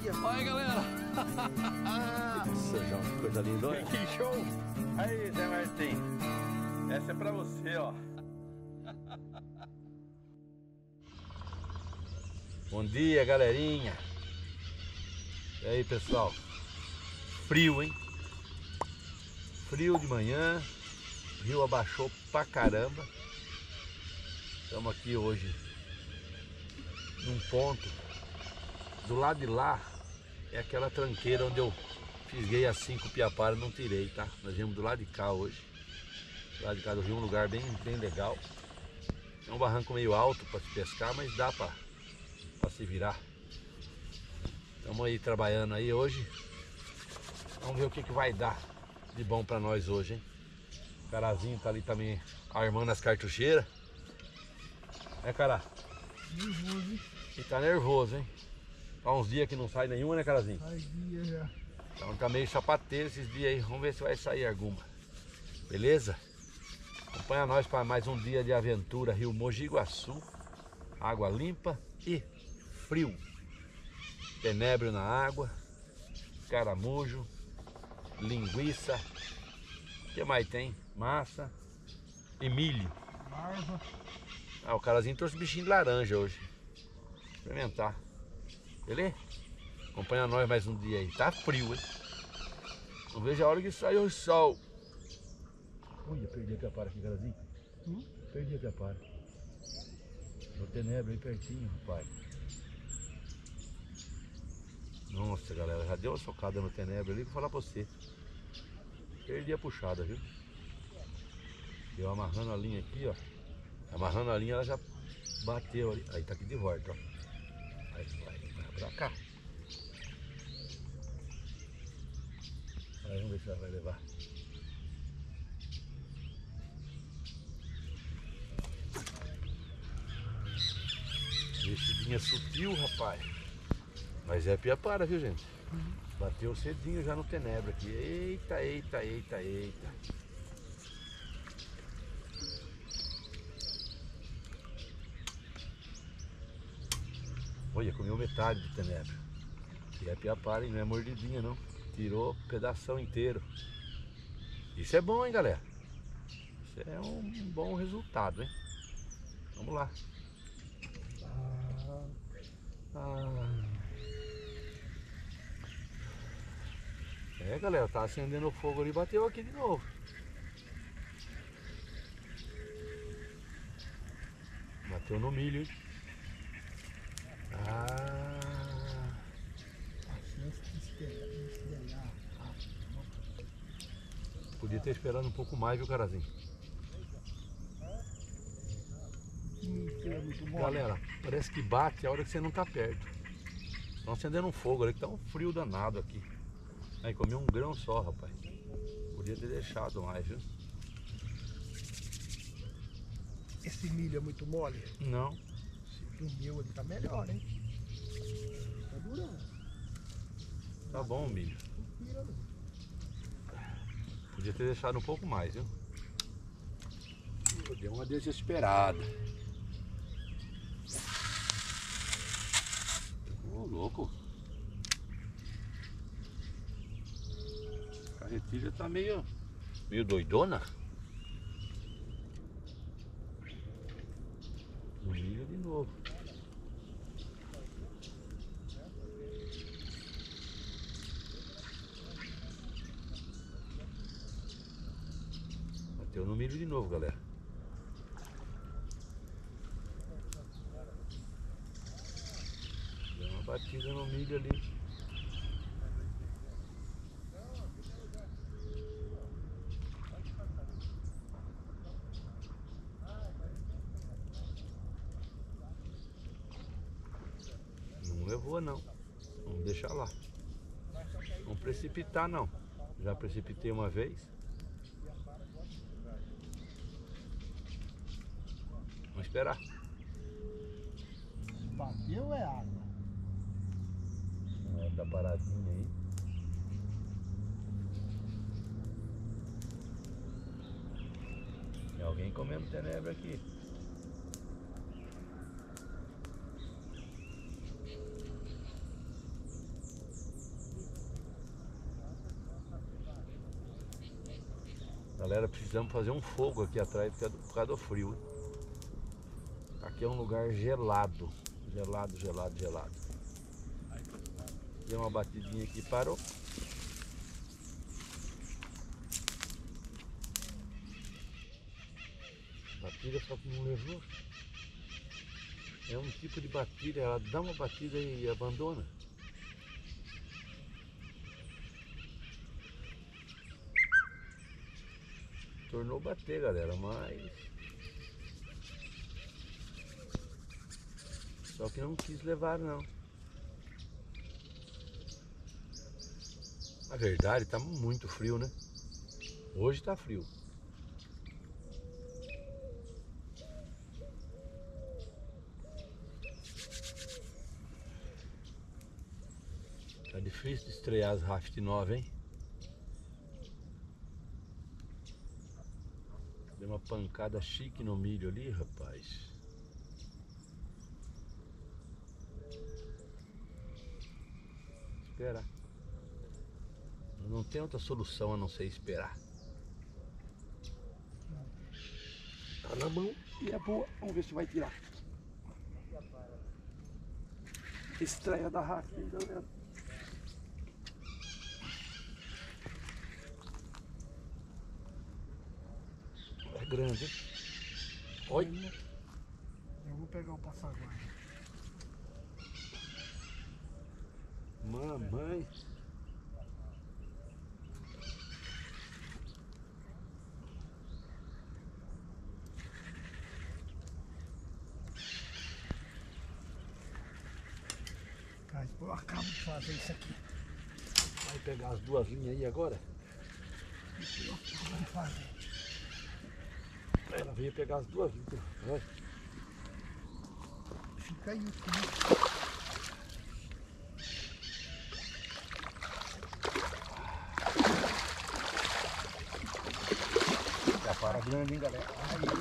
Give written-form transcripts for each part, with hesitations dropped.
dia. Olha aí, galera. Nossa, João, que coisa linda. Olha. Que show! Aí, Zé Martim. Essa é pra você, ó. Bom dia, galerinha. E aí, pessoal? Frio, hein? Frio de manhã. O rio abaixou pra caramba. Estamos aqui hoje num ponto. Do lado de lá é aquela tranqueira onde eu fisguei as 5 piaparas e não tirei, tá? Nós viemos do lado de cá hoje. Do lado de cá do rio, um lugar bem legal. É um barranco meio alto para se pescar, mas dá para se virar. Estamos aí trabalhando aí hoje. Vamos ver o que vai dar de bom para nós hoje, hein? O Carazinho tá ali também armando as cartucheiras. É, Cará? Nervoso, hein? Ele tá nervoso, hein? Há uns dias que não sai nenhuma, né, Carazinho? Faz dia já. Então tá meio sapateiro esses dias aí. Vamos ver se vai sair alguma. Beleza? Acompanha nós para mais um dia de aventura. Rio Mogi Guaçu. Água limpa e frio. Tenebro na água. Caramujo. Linguiça. O que mais tem? Massa. E milho. Larva. Ah, o Carazinho trouxe bichinho de laranja hoje. Experimentar. Beleza? Acompanha nós mais um dia aí. Tá frio, hein? Não vejo a hora que sai o sol. Ui, eu perdi a piapara aqui, Carazinho. Perdi a piapara. No tenebro aí pertinho, rapaz. Nossa, galera, já deu uma socada no tenebro ali, vou falar pra você. Perdi a puxada, viu? Eu amarrando a linha aqui, ó. Amarrando a linha, ela já bateu ali. Aí tá aqui de volta, ó. Vai pra cá. Aí vamos ver se ela vai levar. Mexidinha sutil, rapaz. Mas é piapara, viu, gente? Bateu cedinho já no tenebro aqui. Eita, eita, eita, eita. Olha, comeu metade do tenebro. E é piapara, hein? Não é mordidinha, não. Tirou pedação inteiro. Isso é bom, hein, galera? Isso é um bom resultado, hein? Vamos lá. É, galera, tá acendendo o fogo ali e bateu aqui de novo. Bateu no milho, hein? Podia ter esperado um pouco mais, viu, Carazinho? Galera, parece que bate a hora que você não tá perto. Estão acendendo um fogo ali, que tá um frio danado aqui. Aí comi um grão só, rapaz. Podia ter deixado mais, viu? Esse milho é muito mole? Não. O meu ele tá melhor, hein? Tá durão. Tá bom o milho. Podia ter deixado um pouco mais, viu? Deu uma desesperada. Ô, louco. A carretilha tá meio doidona. No milho de novo. Bateu no milho de novo, galera. Deu uma batida no milho ali. Não levou, não. Vamos deixar lá. Não precipitar, não. Já precipitei uma vez. Vamos esperar. Bateu é água. Tá paradinho aí. Tem alguém comendo tenebra aqui. Galera, precisamos fazer um fogo aqui atrás por causa do frio. Aqui é um lugar gelado. Gelado, gelado, gelado. Deu uma batidinha aqui, parou. Batida só que não levou. É um tipo de batida, ela dá uma batida e abandona. Tornou bater, galera, mas só que não quis levar, não. Na verdade, tá muito frio, né? Hoje tá frio. Tá difícil de estrear as raft novas, hein? Deu uma pancada chique no milho ali, rapaz. Esperar. Não tem outra solução a não ser esperar. Tá na mão e é boa. Vamos ver se vai tirar. Estreia da raft, galera. É grande, hein? Olha. Eu vou pegar o passaguarda. Mamãe. Eu acabo de fazer isso aqui. Vai pegar as duas linhas aí agora? Eu acabo de fazer. Ela veio pegar as duas linhas. Vai. Fica aí, filho. Já para grande, hein, galera?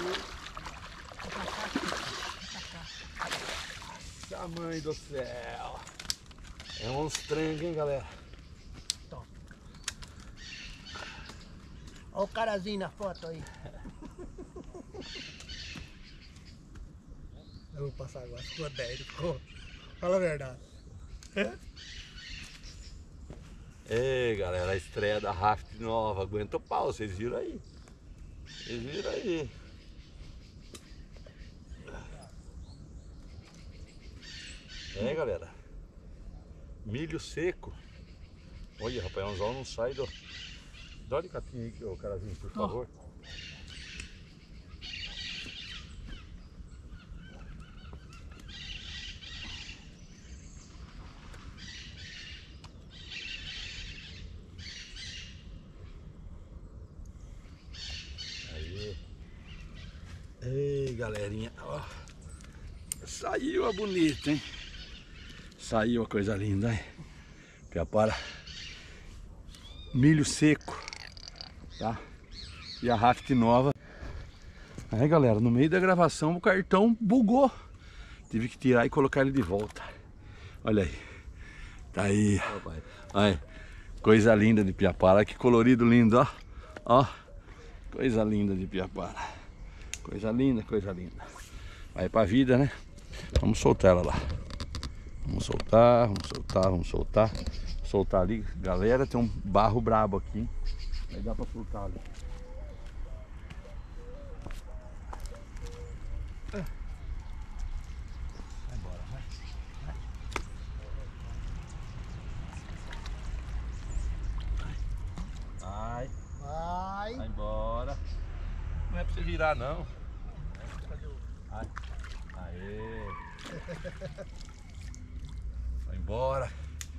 Nossa, mãe do céu. É um estranho, hein, galera? Top. Olha o carazinho na foto aí. Eu vou passar agora, ficou 10, ficou. Fala a verdade. Ei, galera, a estreia da raft nova. Aguenta o pau, vocês viram aí? Vocês viram aí? É, galera. Milho seco. Olha, rapaz, o anzol não sai do... Dá o alicatinho aí, ô carazinho, por favor. Aí. Ei, galerinha. Ó. Saiu a bonita, hein? Saiu a coisa linda, hein? Piapara. Milho seco, tá? E a raft nova. Aí, galera, no meio da gravação o cartão bugou. Tive que tirar e colocar ele de volta. Olha aí. Tá aí. Aí. Coisa linda de Piapara. Que colorido lindo, ó. Ó. Coisa linda de Piapara. Coisa linda, coisa linda. Vai pra vida, né? Vamos soltar ela lá. Vamos soltar, vamos soltar, vamos soltar. Soltar ali, galera, tem um barro brabo aqui. Aí dá pra soltar ali. Vai embora, vai. Vai. Vai. Vai embora. Não é pra você virar, não. Vai. Aê. Vai embora.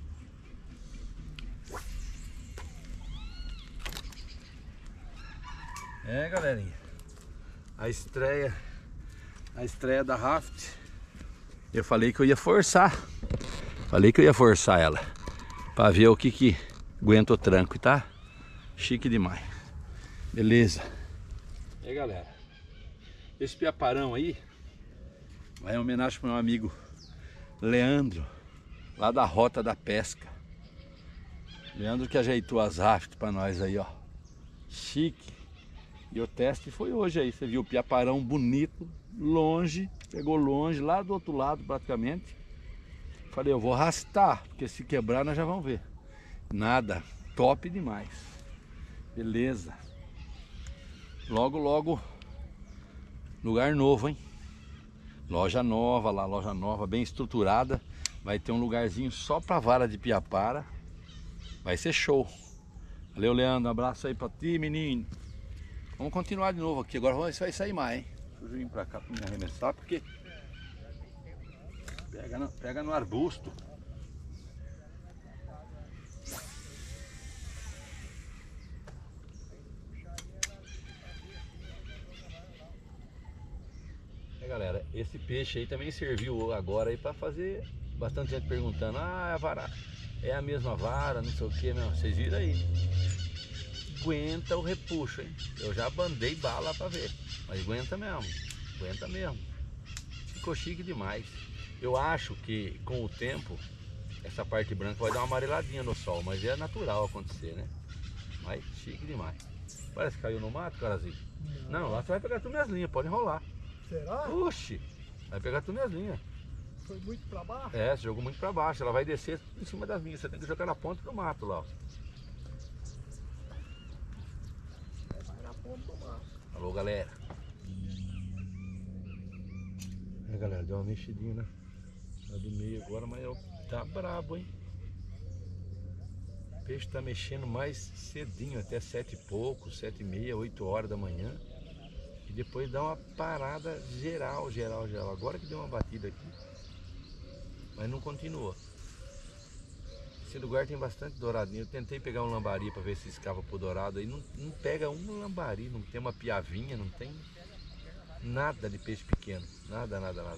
É, galerinha, a estreia da raft. Eu falei que eu ia forçar. Ela pra ver o que aguenta o tranco, tá? Chique demais. Beleza. E aí, galera, esse piaparão aí vai em homenagem pro meu amigo Leandro, lá da Rota da Pesca. Leandro que ajeitou as rafts pra nós aí, ó. Chique. E o teste foi hoje aí, você viu o piaparão bonito, longe, pegou longe, lá do outro lado praticamente. Falei, eu vou arrastar, porque se quebrar nós já vamos ver. Nada, top demais. Beleza. Logo, logo, lugar novo, hein? Loja nova lá, loja nova, bem estruturada. Vai ter um lugarzinho só pra vara de piapara. Vai ser show. Valeu, Leandro, um abraço aí pra ti, menino. Vamos continuar de novo aqui, agora vai sair mais, hein? Deixa eu vir pra cá pra me arremessar, porque pega no arbusto. Galera, esse peixe aí também serviu agora aí para fazer bastante gente perguntando, a vara é a mesma vara, não sei o que, não, vocês viram aí, aguenta o repuxo, hein? Eu já bandei bala para ver, mas aguenta mesmo, ficou chique demais. Eu acho que com o tempo essa parte branca vai dar uma amareladinha no sol, mas é natural acontecer, né? Mas chique demais. Parece que caiu no mato, Carazinho. Não, lá você vai pegar tudo minhas linhas, pode enrolar. Será? Oxi, vai pegar tudo minhas linhas. Foi muito pra baixo? É, você jogou muito pra baixo, ela vai descer em cima das minhas, você tem que jogar na ponta do mato lá, ó. Vai na ponta do mato. Alô, galera. É, galera, deu uma mexidinha, né? Tá do meio agora, mas tá brabo, hein? O peixe tá mexendo mais cedinho, até 7 e pouco, 7 e meia, 8 horas da manhã. E depois dá uma parada geral. Agora que deu uma batida aqui, mas não continua. Esse lugar tem bastante douradinho. Eu tentei pegar um lambari para ver se escava pro dourado aí. Não pega um lambari, não tem uma piavinha, não tem nada de peixe pequeno. Nada.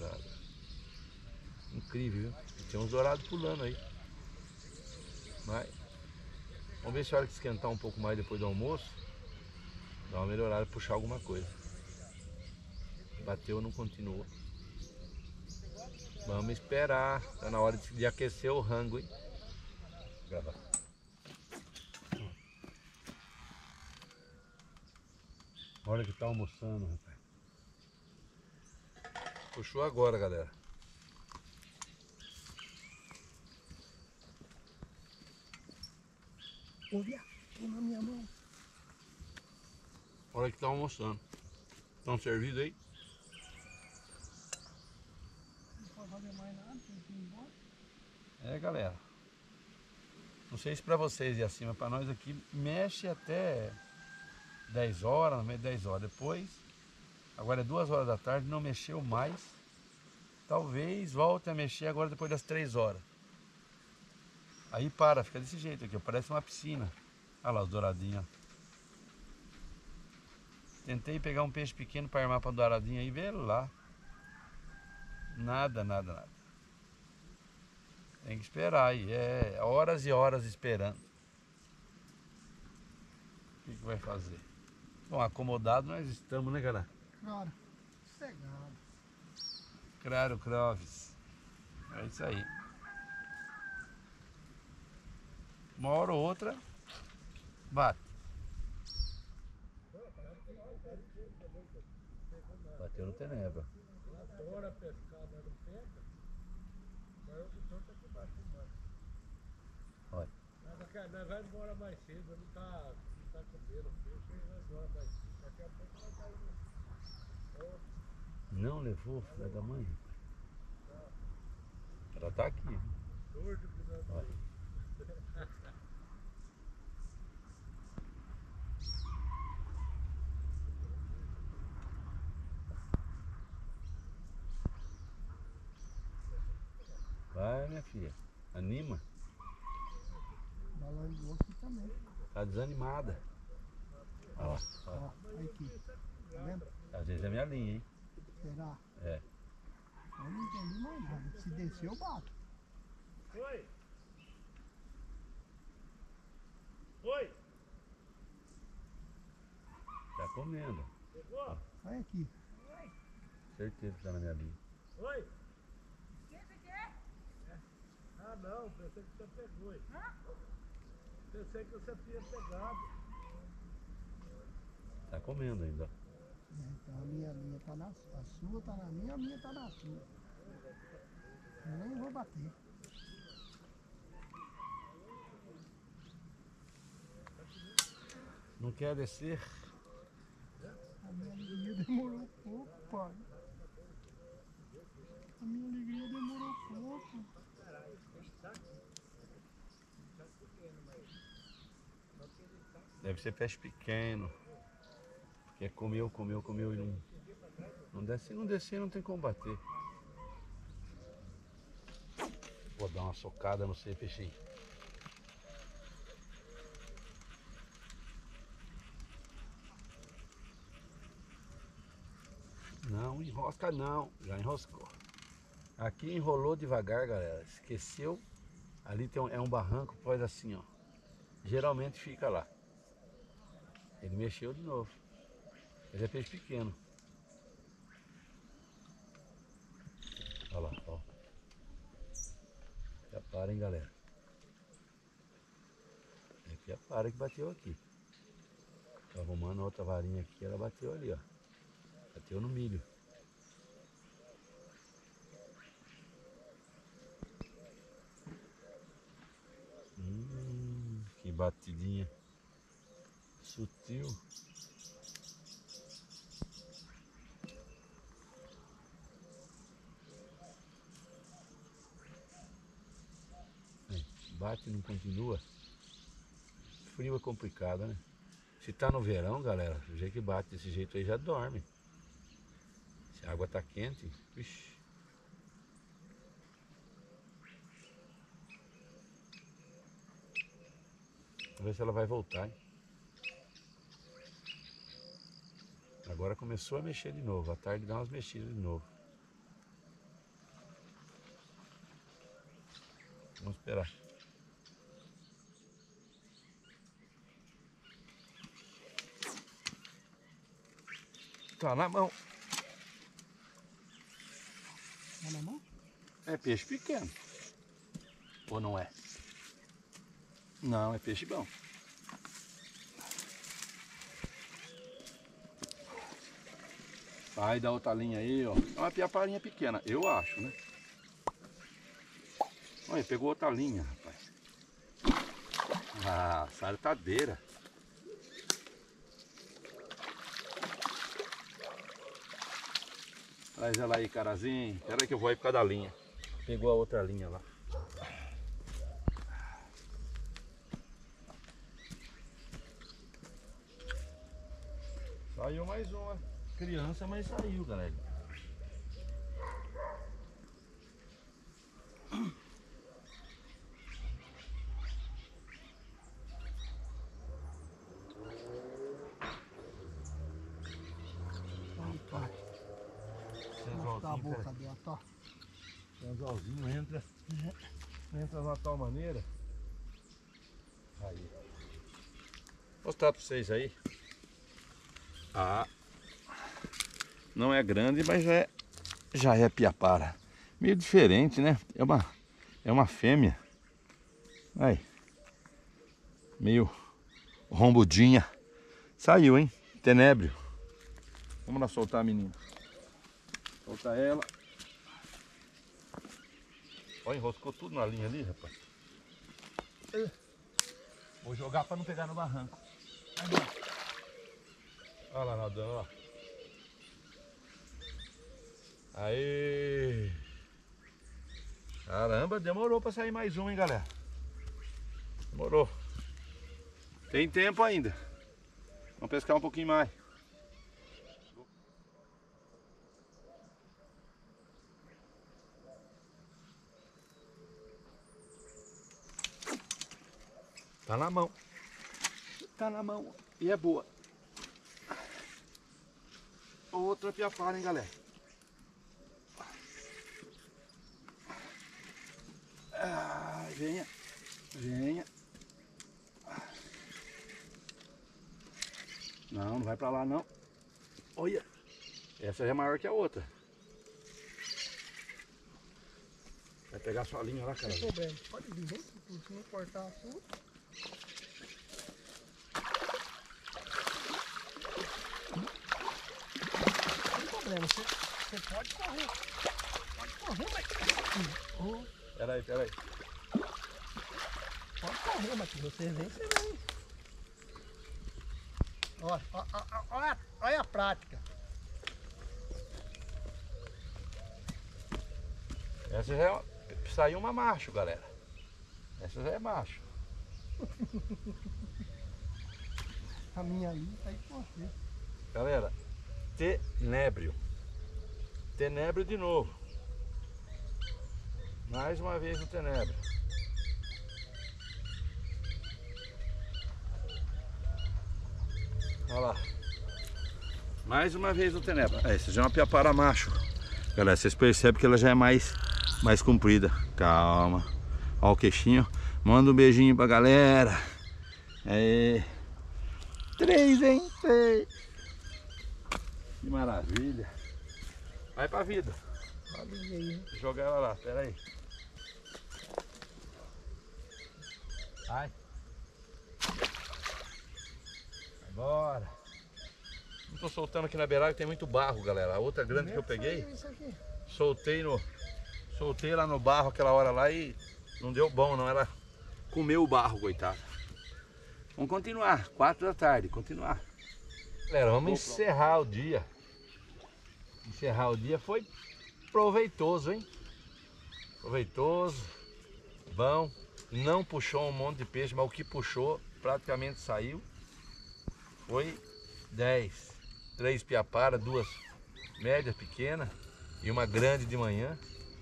Incrível, viu? E tem uns dourados pulando aí. Mas vamos ver se a hora que esquentar um pouco mais depois do almoço, dá uma melhorada, puxar alguma coisa. Bateu, não continua. Vamos esperar. Tá na hora de aquecer o rango, hein? Gravar. Hora que tá almoçando, rapaz. Puxou agora, galera. Ô, viado, tô na minha mão. Hora que tá almoçando. Estão servidos aí? Não pode fazer mais nada, tem que ir embora. É, galera. Não sei se pra vocês e assim, mas pra nós aqui mexe até 10 horas, no meio de 10 horas. Depois, agora é 2 horas da tarde, não mexeu mais. Talvez volte a mexer agora depois das 3 horas. Aí para, fica desse jeito aqui, ó, parece uma piscina. Olha lá os douradinhos. Tentei pegar um peixe pequeno para armar para douradinho aí, vê lá. Nada. Tem que esperar aí, é horas e horas esperando. O que vai fazer? Bom, acomodado nós estamos, né, galera? Cara, sossegado. Claro, Croves. É isso aí. Uma hora ou outra, bate. Bateu no tenebra. Adora pescar, mas não pega. Mas eu tô aqui embaixo do mar. Olha. Nós vamos embora mais cedo, não tá comendo peixe, nós vamos embora mais cedo. Daqui a pouco nós vai indo. Não levou, filha da mãe? Ela tá aqui. Torto que nós Olha. Vai, minha filha. Anima. Balão de osso também. Tá desanimada. Olha lá. Ó, aí aqui. Tá vendo? Às vezes é minha linha, hein? Será? É. Eu não entendi mais nada. Se descer, eu bato. Oi! Oi! Tá comendo. Pegou? Olha aqui. Certeza que tá na minha linha. Oi! Ah não, pensei que você pegou. Pensei que você tinha pegado. Tá comendo ainda. Então a minha tá na sua. A sua tá na minha, a minha tá na sua. Eu nem vou bater. Não quer descer? A minha alegria demorou um pouco, pai. A minha alegria demorou um pouco. Deve ser peixe pequeno. Porque comeu e não desce. Não descer, não tem como bater. Vou dar uma socada no seu peixinho. Não enrosca não, já enroscou. Aqui enrolou devagar, galera. Esqueceu. Ali tem é um barranco, faz assim, ó. Geralmente fica lá. Ele mexeu de novo. Ele é peixe pequeno. Olha lá, ó. Já para, hein, galera. É piapara que bateu aqui. Tô arrumando outra varinha aqui, ela bateu ali, ó. Bateu no milho. Que batidinha sutil. Bate e não continua. Frio é complicado, né? Se tá no verão, galera, o jeito que bate desse jeito aí já dorme. Se a água tá quente, vixi. Vamos ver se ela vai voltar, hein? Agora começou a mexer de novo. À tarde dá umas mexidas de novo. Vamos esperar. Tá na mão. Tá na mão? É peixe pequeno. Ou não é? Não, é peixe bom. Sai da outra linha aí, ó. É uma piaparinha pequena, eu acho, né? Olha, pegou outra linha, rapaz. Ah, saltadeira. Traz ela aí, carazinho. Espera aí que eu vou aí por causa da linha. Pegou a outra linha lá. Saiu mais uma criança, mas saiu, galera. Tá a boca dela, tá? O anzolzinho entra de uma tal maneira. Aí. Vou mostrar para vocês aí. Ah, não é grande, mas já é piapara. Meio diferente, né? É uma fêmea. Aí. Meio rombudinha. Saiu, hein? Tenébrio. Vamos lá soltar a menina. Solta ela. Olha, enroscou tudo na linha ali, rapaz. Vou jogar para não pegar no barranco. Olha lá nadando, ó. Aí. Caramba, demorou para sair mais um, hein, galera. Demorou. Tem tempo ainda. Vamos pescar um pouquinho mais. Tá na mão. Tá na mão. E é boa. Outra piapara, hein, galera. Ai, venha. Venha. Não, não vai pra lá, não. Olha. Essa já é maior que a outra. Vai pegar sua linha lá, cara. Pode vir dentro, se não cortar a sua. Trema, você pode correr. Pode correr, mas... Peraí. Pode correr, mas se você vem, você vem. Olha a prática. Essa já é... Saiu uma macho, galera. Essa já é macho. A minha ali tá aí com você. Galera, tenébrio. Tenébrio de novo. Mais uma vez no tenébrio. Olha lá. Mais uma vez no tenébrio. Essa já é uma piapara macho. Galera, vocês percebem que ela já é mais comprida. Calma. Olha o queixinho. Manda um beijinho pra galera. Aí. 3, hein? 3. Que maravilha. Vai pra vida. Pode ir aí. Vou jogar ela lá, pera aí. Vai. Vai embora. Não tô soltando aqui na beirada que tem muito barro, galera. A outra grande que eu peguei, soltei lá no barro aquela hora lá e não deu bom não, ela comeu o barro, coitada. Vamos continuar, 4 da tarde, continuar. Galera, vamos encerrar o dia. Encerrar o dia foi proveitoso, hein? Proveitoso, bom. Não puxou um monte de peixe, mas o que puxou praticamente saiu. Foi 10. 3 piapara, 2 médias pequenas e uma grande de manhã.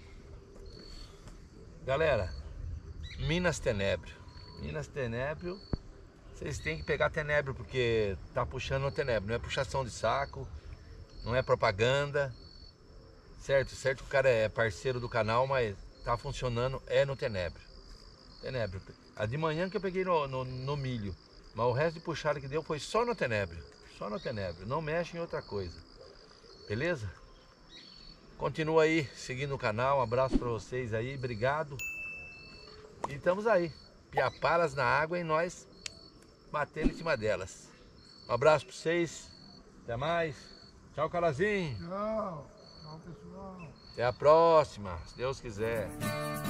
Galera, Minas Tenebro. Minas Tenebro, vocês têm que pegar tenebro porque tá puxando no tenebro. Não é puxação de saco, não é propaganda. Certo que o cara é parceiro do canal, mas tá funcionando é no tenebro. Tenebro. A de manhã que eu peguei no milho, mas o resto de puxada que deu foi só no tenebro. Só no tenebro, não mexe em outra coisa. Beleza? Continua aí seguindo o canal, um abraço pra vocês aí, obrigado. E estamos aí, piaparas na água e nós batendo em cima delas. Um abraço pra vocês, até mais. Tchau, Calazinho. Tchau, pessoal. Até a próxima, se Deus quiser.